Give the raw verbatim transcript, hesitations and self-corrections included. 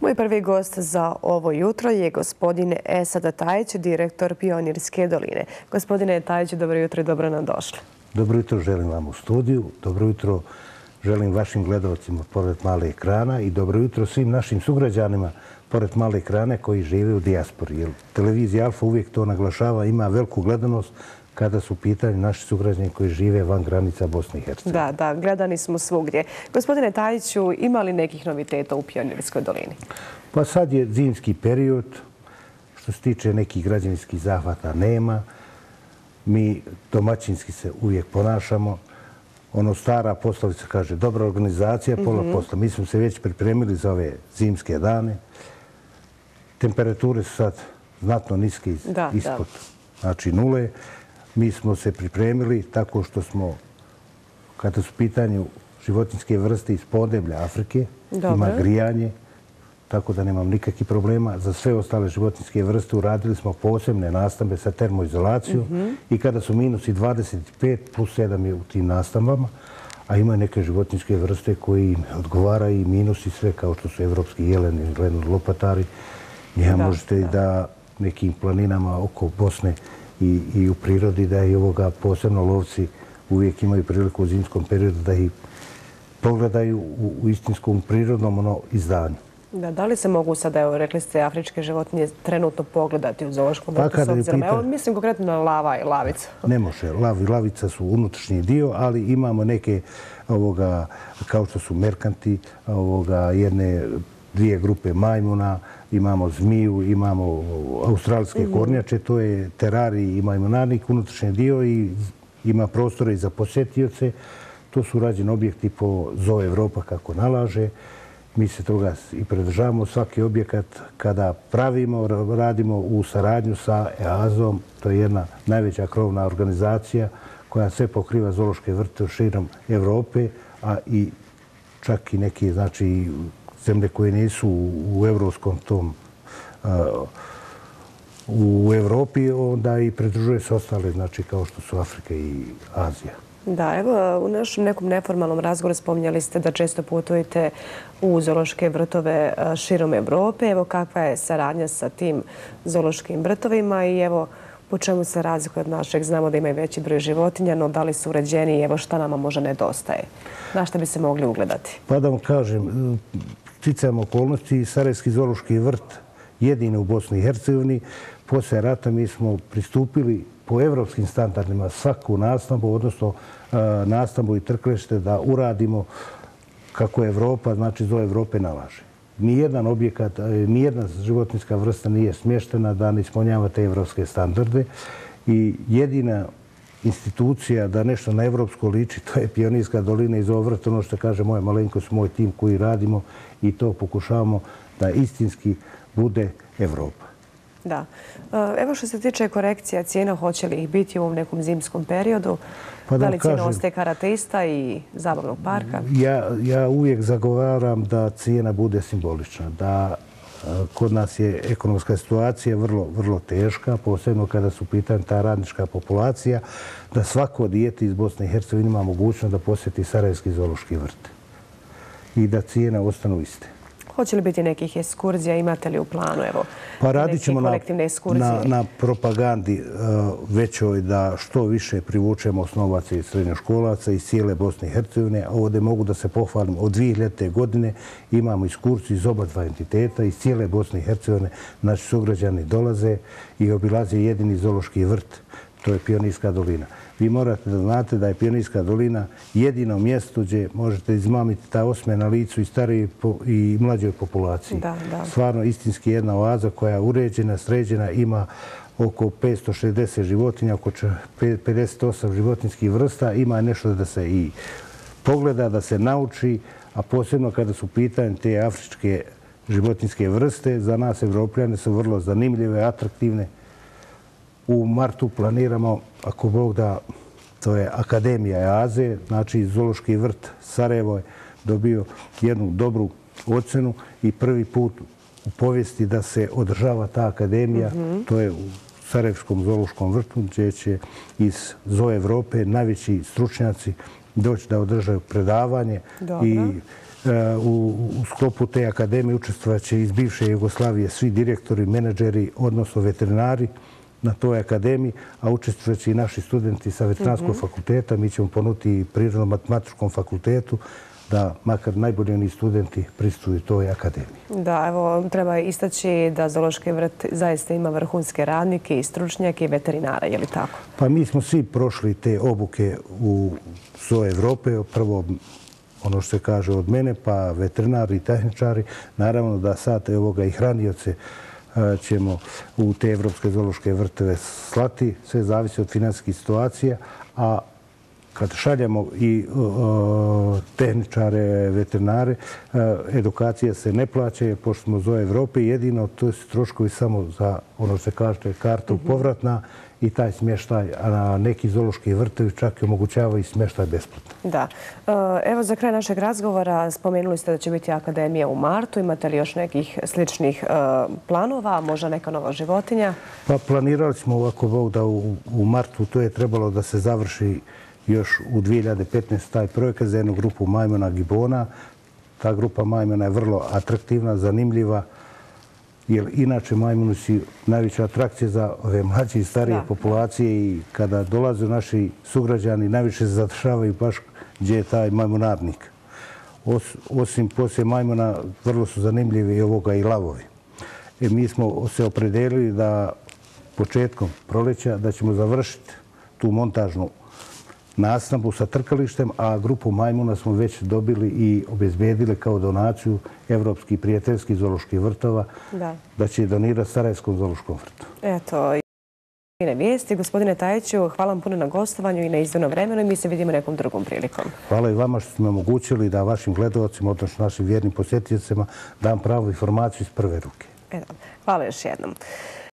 Moj prvi gost za ovo jutro je gospodin Esad Tajić, direktor Pionirske doline. Gospodine Tajić, dobro jutro i dobro nam došli. Dobro jutro želim vam u studiju, dobro jutro želim vašim gledalcima pored male ekrana i dobro jutro svim našim sugrađanima pored male ekrane koji žive u dijaspori. Jer televizija Alfa uvijek to naglašava, ima veliku gledanost kada su u pitanju naši sugrađani koji žive van granica Bosne i Hercegovine. Da, da, gledani smo svugdje. Gospodine Tajiću, ima li nekih noviteta u Pionirskoj dolini? Pa sad je zimski period. Što se tiče nekih građevinskih zahvata nema. Mi domaćinski se uvijek ponašamo. Ono stara poslovica kaže dobra organizacija, pola posla. Mi smo se već pripremili za ove zimske dane. Temperature su sad znatno niske ispod znači nule. Mi smo se pripremili tako što smo, kada su u pitanju životinjske vrste iz podeblja Afrike, ima grijanje, tako da nemam nikakvih problema. Za sve ostale životinjske vrste uradili smo posebne nastambe sa termoizolacijom i kada su minusi dvadeset pet plus sedam je u tim nastambama, a ima neke životinjske vrste koji im odgovaraju i minusi sve kao što su evropski jeleni, glenur lopatari. Njega možete i da nekim planinama oko Bosne i u prirodi da i ovoga posebno lovci uvijek imaju priliku u zimskom periodu da ih pogledaju u istinskom prirodnom izdanju. Da li se mogu sada, evo rekli ste, afričke životinje trenutno pogledati u zoološkom vrtu s obzirom? Evo mislim konkretno na lava i lavica. Ne može. Lav i lavica su unutrašnji dio, ali imamo neke kao što su merkanti, jedne dvije grupe majmuna, imamo zmiju, imamo australske kornjače, to je terarij i majmunarnik, unutrašnji dio i ima prostora i za posjetioce. To su rađeni objekti po Zoo Evropa kako nalaže. Mi se toga i pridržavamo. Svaki objekat kada pravimo, radimo u saradnju sa E A Z om. To je jedna najveća krovna organizacija koja sve pokriva zoološke vrte širom Evrope, a i čak i neke, znači, zemlje koje nisu u evropskom tom u Evropi, onda i pridružuje se ostale, znači kao što su Afrika i Azija. Da, evo u našem nekom neformalnom razgovoru spominjali ste da često putujete u zoološke vrtove širom Evrope. Evo kakva je saradnja sa tim zoološkim vrtovima i evo po čemu se razlikuje od našeg? Znamo da imaju veći broj životinja, no da li su uređeni i evo šta nama možda nedostaje? Na šta bi se mogli ugledati? Pa da vam kažem, sticajem okolnosti, Sarajevski zoološki vrt jedini u Bosni i Hercegovini. Poslije rata mi smo pristupili po evropskim standardima svaku nastambu, odnosno nastambu i trkalište da uradimo kako Evropa, znači Zoo Evrope nalaže. Nijedan objekat, nijedna životinjska vrsta nije smještena da ne ispunjava te evropske standarde i jedina institucija da nešto na evropsko liči, to je Pionirska dolina i Zoo vrt, ono što kaže moja malenkost, moj tim koji radimo i to pokušavamo da istinski bude Evropa. Da. Evo što se tiče korekcija cijena, hoće li ih biti u ovom nekom zimskom periodu? Da li cijena ostaje karatista i zabavnog parka? Ja uvijek zagovaram da cijena bude simbolična, da kod nas je ekonomska situacija vrlo, vrlo teška, posebno kada su u pitanju ta radnička populacija, da svako dijete iz Bosne i Hercegovine ima mogućnost da posjeti Sarajevski zoološki vrt i da cijene ostanu iste. Hoće li biti nekih ekskurzija? Imate li u planu neke kolektivne ekskurzije? Pa radit ćemo na propagandi većoj da što više privučemo osnovaca i srednjoškolaca iz cijele Bosne i Hercegovine. Ovdje mogu da se pohvalim, od dvije hiljadite. godine imamo ekskurziju iz oba dva entiteta, iz cijele Bosne i Hercegovine. Naši sugrađani dolaze i obilaze jedini zoološki vrt, to je Pionirska dolina. Vi morate da znate da je Pionirska dolina jedino mjesto gdje možete izmamiti ta osmeh na licu i starijoj i mlađoj populaciji. Stvarno istinski jedna oaza koja je uređena, sređena, ima oko petsto šezdeset životinja, oko pedeset osam životinjskih vrsta. Ima nešto da se i pogleda, da se nauči, a posebno kada su u pitanju te afričke životinjske vrste, za nas Evropljane su vrlo zanimljive, atraktivne. U martu planiramo, ako Bog da, to je Akademija E A Z E, znači zoološki vrt Sarajevo je dobio jednu dobru ocenu i prvi put u povijesti da se održava ta akademija. To je u Sarajevskom zoološkom vrtu, gdje će iz Zoo Evrope najveći stručnjaci doći da održaju predavanje. Dobro. I u, u sklopu te akademije učestvovat će iz bivše Jugoslavije svi direktori, menadžeri, odnosno veterinari na toj akademiji, a učestvovat će i naši studenti sa veterinarskog mm-hmm. fakulteta. Mi ćemo ponuditi prirodno-matematičkom fakultetu da makar najbolji studenti pristuju toj akademiji. Da, evo, treba istaći da Zoološki vrt zaista ima vrhunske radnike i stručnjake i veterinara, je li tako? Pa mi smo svi prošli te obuke u Zoo Evrope. Prvo, ono što se kaže od mene, pa veterinari i tehničari. Naravno da sad evoga i hranioce ćemo u te evropske zoološke vrtove slati. Sve zavisi od financijskih situacija, a kad šaljemo i uh, tehničare, veterinare, uh, edukacija se ne plaća, jer pošto smo Zoo Evrope, jedino to su troškovi samo za, ono što se kaže, karta mm-hmm. povratna i taj smještaj, a neki zoološki vrtovi čak i omogućavaju i smještaj besplatno. Da. Evo, za kraj našeg razgovora spomenuli ste da će biti akademija u martu. Imate li još nekih sličnih planova, možda neka nova životinja? Pa planirali smo ovako Bog da u, u martu to je trebalo da se završi još u dvije hiljade petnaeste. taj projekat za jednu grupu majmuna gibona. Ta grupa majmuna je vrlo atraktivna, zanimljiva, jer inače majmuni su najveća atrakcija za ove mlađe i starije da. populacije i kada dolaze naši sugrađani najviše se zadržavaju baš gdje je taj majmunarnik. Os, osim poslije majmuna vrlo su zanimljivi i ovoga i lavovi. E, mi smo se opredelili da početkom proleća da ćemo završiti tu montažnu nastavu sa trkalištem, a grupu majmuna smo već dobili i obezbedili kao donaciju Evropskih prijateljskih zooloških vrtova da, da će donirati Sarajevskom zoološkom vrtu. Eto, i na vijesti. Gospodine Tajiću, hvala vam puno na gostovanju i na izdvojeno vremenu i mi se vidimo nekom drugom prilikom. Hvala i vama što ste me omogućili da vašim gledalcima, odnosno našim vjernim posjetiteljima, dam pravu informaciju iz prve ruke. Eto, hvala još jednom.